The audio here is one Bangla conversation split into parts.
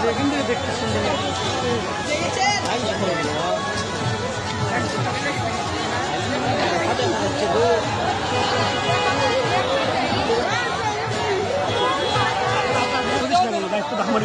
এখান থেকে দেখতে সুন্দর দায়িত্ব আমারই।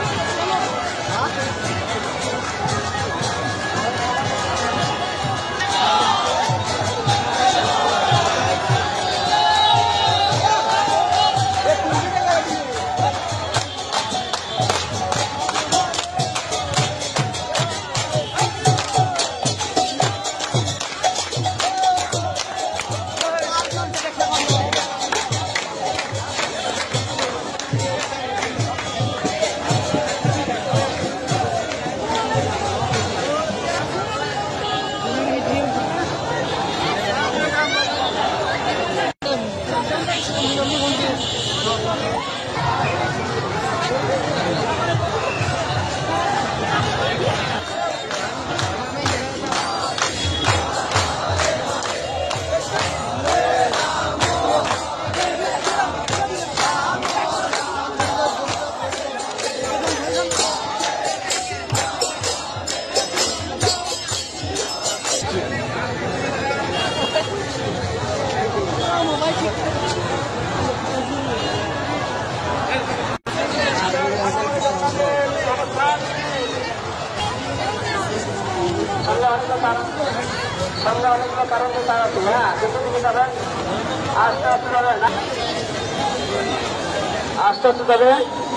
সামনে অনেকগুলো কারণ তারা আছে। হ্যাঁ, কিন্তু তুমি যাবেন আস্তে আস্তে যাবেন, আস্তে আস্তে যাবে।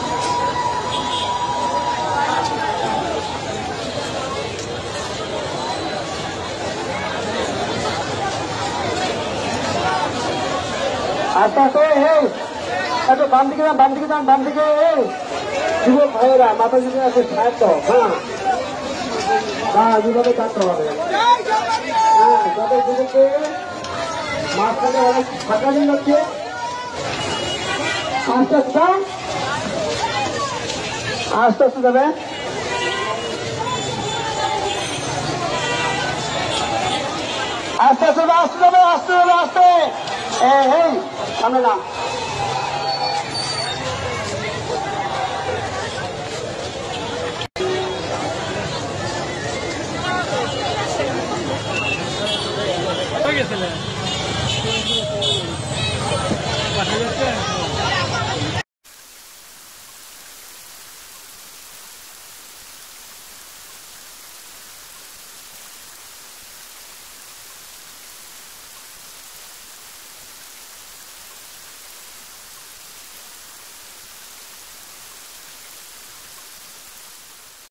আস্তে আস্তে একটু বাম দিকে যান, বাম দিকে যান, বাম দিকে। যুবক ভাইয়েরা মাথা দিকে আছে সাহায্য। হ্যাঁ হ্যাঁ, যেভাবে কাটতে হবে। হ্যাঁ, যাদের যুবককে মাঝখানে অনেক ফাঁকা দিন যাচ্ছে। আস্তে আস্তে আস্তে আস্তে যাবে। আস্তে আস্তে আসতে যাবে, আসতে যাবে, আসতে। এই সামনে না। গেছিলেন